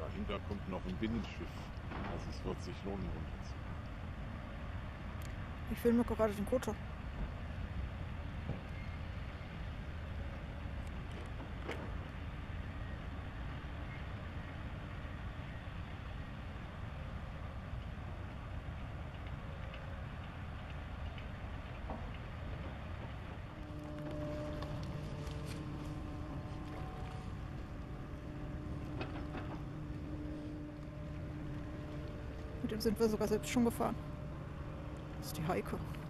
Dahinter kommt noch ein Binnenschiff. Also es wird sich lohnen, runterzufahren. Ich filme gerade den Kutter. Mit dem sind wir sogar selbst schon gefahren. Das ist die Heike.